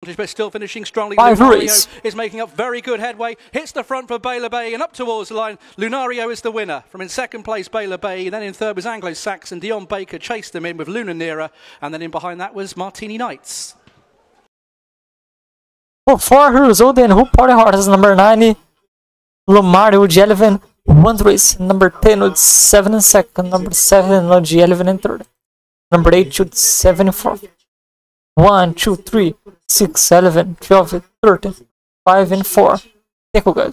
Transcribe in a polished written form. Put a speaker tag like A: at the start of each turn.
A: advantage, but still finishing strongly.
B: Lunario
A: is making up very good headway. Hits the front for Baylor Bay and up towards the line. Lunario is the winner. From in second place, Baylor Bay. Then in third was Anglo-Saxon. Dion Baker chased them in with Lunario. And then in behind that was Martini Knights.
B: For 4 Heroes Odin, who party horses number 90. Lunario with G11. 1 race. Number 10 with 7 in second. Number 7 with G11 in third. Number 8 with 7 in fourth. 1, 2, 3, 6, 11, 12, 13, 5 and 4. Thank you guys.